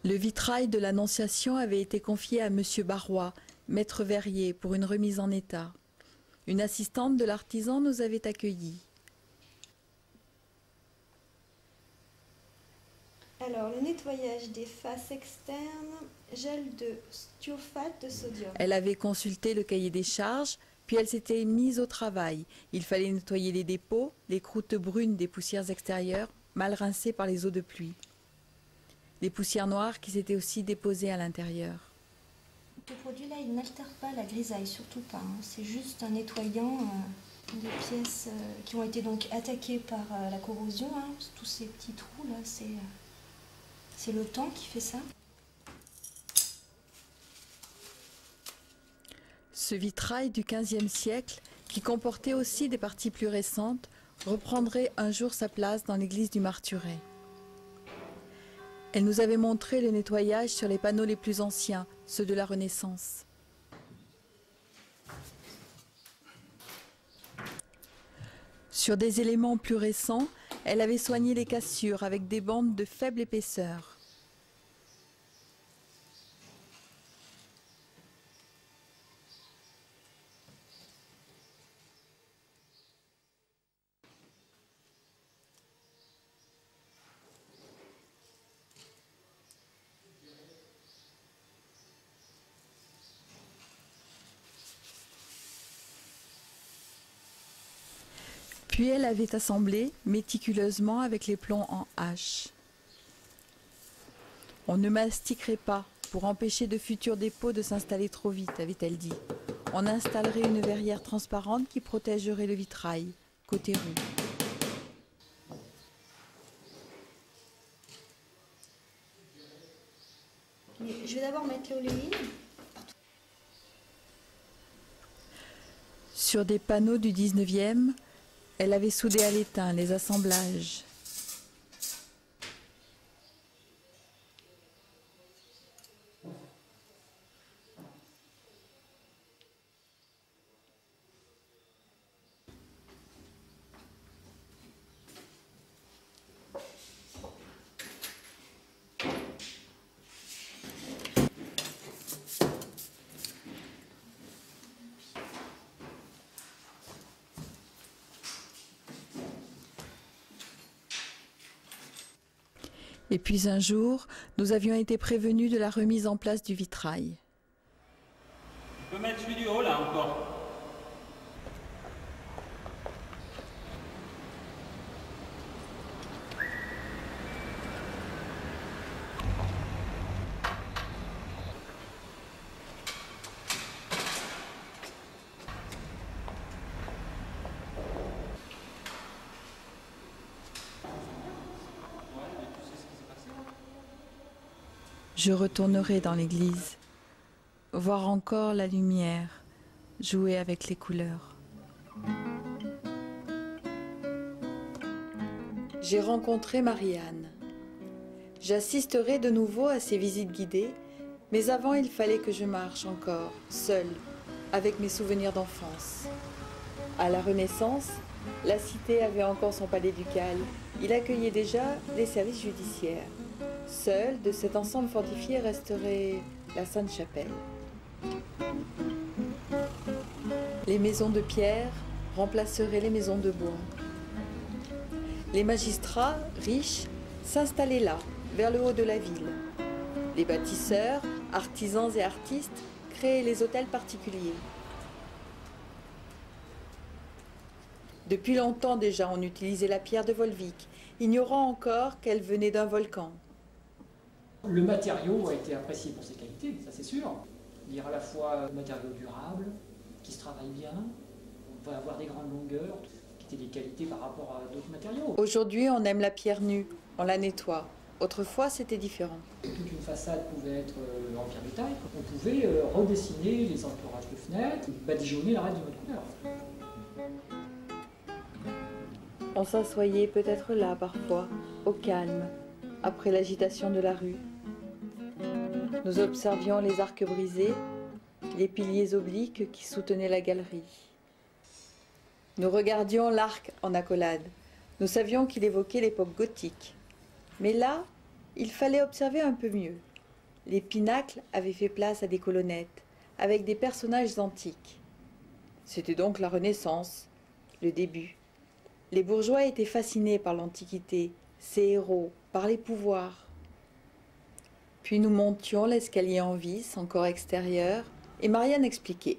Le vitrail de l'Annonciation avait été confié à M. Barrois, maître verrier, pour une remise en état. Une assistante de l'artisan nous avait accueillis. Alors, le nettoyage des faces externes, gel de thiophate de sodium. Elle avait consulté le cahier des charges, puis elle s'était mise au travail. Il fallait nettoyer les dépôts, les croûtes brunes des poussières extérieures, mal rincées par les eaux de pluie. Les poussières noires qui s'étaient aussi déposées à l'intérieur. Ce produit-là, il n'altère pas la grisaille, surtout pas. Hein. C'est juste un nettoyant des pièces qui ont été donc attaquées par la corrosion. Hein. Tous ces petits trous là, c'est le temps qui fait ça. Ce vitrail du XVe siècle, qui comportait aussi des parties plus récentes, reprendrait un jour sa place dans l'église du Marturet. Elle nous avait montré le nettoyage sur les panneaux les plus anciens, ceux de la Renaissance. Sur des éléments plus récents, elle avait soigné les cassures avec des bandes de faible épaisseur. Puis elle avait assemblé méticuleusement avec les plombs en hache. On ne mastiquerait pas pour empêcher de futurs dépôts de s'installer trop vite, avait-elle dit. On installerait une verrière transparente qui protégerait le vitrail, côté rue. Je vais d'abord mettre l'oléine. Sur des panneaux du 19e, elle avait soudé à l'étain les assemblages. Et puis un jour, nous avions été prévenus de la remise en place du vitrail. Tu peux mettre celui du haut là encore. Je retournerai dans l'église, voir encore la lumière, jouer avec les couleurs. J'ai rencontré Marie-Anne. J'assisterai de nouveau à ces visites guidées, mais avant il fallait que je marche encore, seule, avec mes souvenirs d'enfance. À la Renaissance, la cité avait encore son palais ducal. Il accueillait déjà les services judiciaires. Seule de cet ensemble fortifié resterait la Sainte-Chapelle. Les maisons de pierre remplaceraient les maisons de bois. Les magistrats, riches, s'installaient là, vers le haut de la ville. Les bâtisseurs, artisans et artistes créaient les hôtels particuliers. Depuis longtemps déjà, on utilisait la pierre de Volvic, ignorant encore qu'elle venait d'un volcan. Le matériau a été apprécié pour ses qualités, ça c'est sûr. Dire à la fois un matériau durable, qui se travaille bien, on va avoir des grandes longueurs, qui étaient des qualités par rapport à d'autres matériaux. Aujourd'hui, on aime la pierre nue, on la nettoie. Autrefois, c'était différent. Toute une façade pouvait être en pierre de taille. On pouvait redessiner les entourages de fenêtres, badigeonner la reste de notre couleur. On s'assoyait peut-être là parfois, au calme, après l'agitation de la rue. Nous observions les arcs brisés, les piliers obliques qui soutenaient la galerie. Nous regardions l'arc en accolade. Nous savions qu'il évoquait l'époque gothique. Mais là, il fallait observer un peu mieux. les pinacles avaient fait place à des colonnettes, avec des personnages antiques. C'était donc la Renaissance, le début. Les bourgeois étaient fascinés par l'Antiquité, ses héros, par les pouvoirs. Puis nous montions l'escalier en vis, encore extérieur, et Marianne expliquait.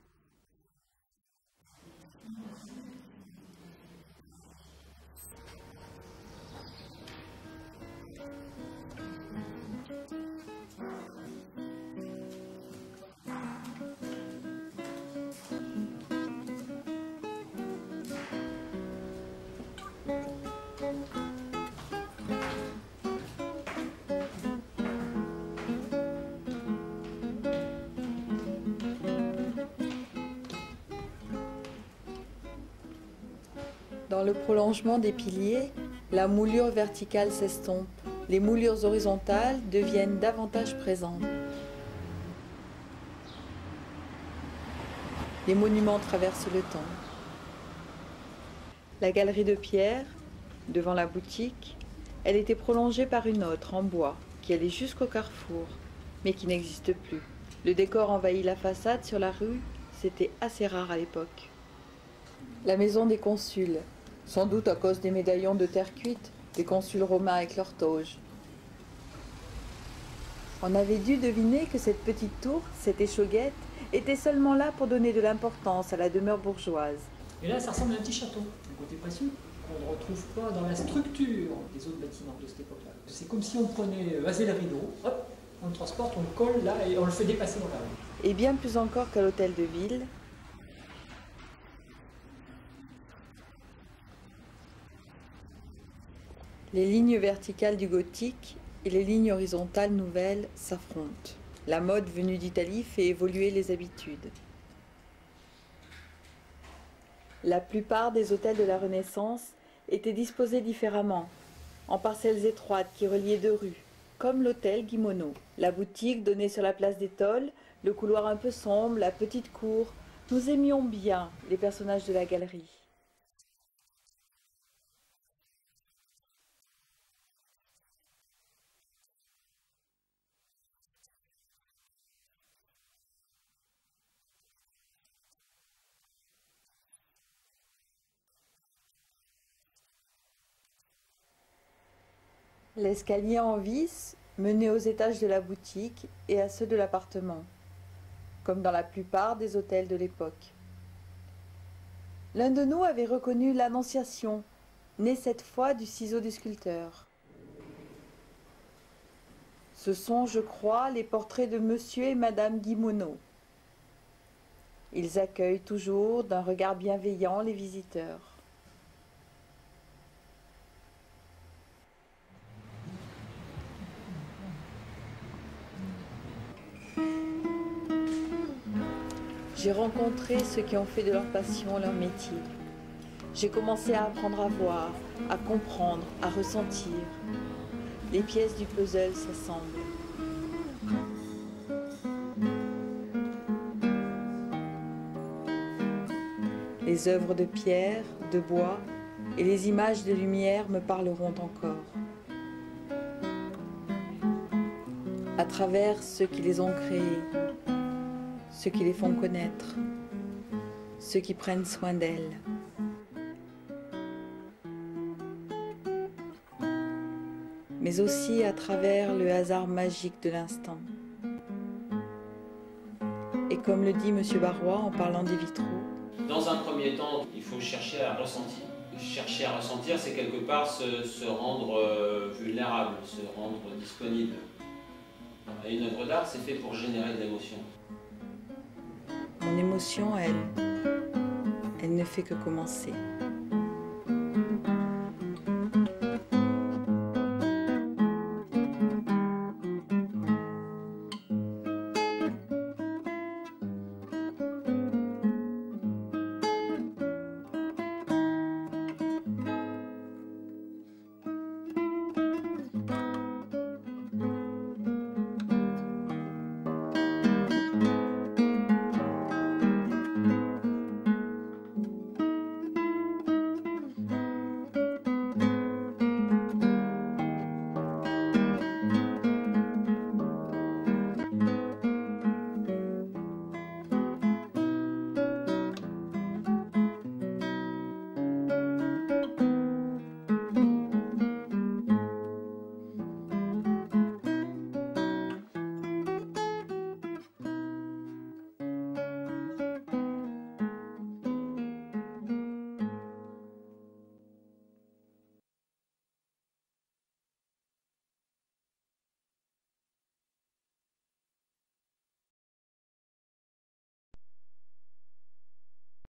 Dans le prolongement des piliers, la moulure verticale s'estompe. Les moulures horizontales deviennent davantage présentes. Les monuments traversent le temps. La galerie de pierre, devant la boutique, elle était prolongée par une autre en bois qui allait jusqu'au carrefour, mais qui n'existe plus. Le décor envahit la façade sur la rue, c'était assez rare à l'époque. La maison des consuls, sans doute à cause des médaillons de terre cuite, des consuls romains avec leurs toges. On avait dû deviner que cette petite tour, cette échauguette, était seulement là pour donner de l'importance à la demeure bourgeoise. Et là, ça ressemble à un petit château, un côté précieux, qu'on ne retrouve pas dans la structure des autres bâtiments de cette époque-là. C'est comme si on prenait vasé le rideau, hop, on le transporte, on le colle là et on le fait dépasser dans la rue. Et bien plus encore qu'à l'hôtel de ville, les lignes verticales du gothique et les lignes horizontales nouvelles s'affrontent. La mode venue d'Italie fait évoluer les habitudes. La plupart des hôtels de la Renaissance étaient disposés différemment, en parcelles étroites qui reliaient deux rues, comme l'hôtel Guy Monod. La boutique donnait sur la place des Tolles, le couloir un peu sombre, la petite cour. Nous aimions bien les personnages de la galerie. L'escalier en vis menait aux étages de la boutique et à ceux de l'appartement, comme dans la plupart des hôtels de l'époque. L'un de nous avait reconnu l'Annonciation, née cette fois du ciseau du sculpteur. Ce sont, je crois, les portraits de Monsieur et Madame Guy Monod. Ils accueillent toujours d'un regard bienveillant les visiteurs. J'ai rencontré ceux qui ont fait de leur passion leur métier. J'ai commencé à apprendre à voir, à comprendre, à ressentir. Les pièces du puzzle s'assemblent. Les œuvres de pierre, de bois et les images de lumière me parleront encore. À travers ceux qui les ont créées, ceux qui les font connaître, ceux qui prennent soin d'elles. Mais aussi à travers le hasard magique de l'instant. Et comme le dit M. Barrois en parlant des vitraux, dans un premier temps, il faut chercher à ressentir. Chercher à ressentir, c'est quelque part se rendre vulnérable, se rendre disponible. Et une œuvre d'art, c'est fait pour générer de l'émotion. Mon émotion, elle ne fait que commencer.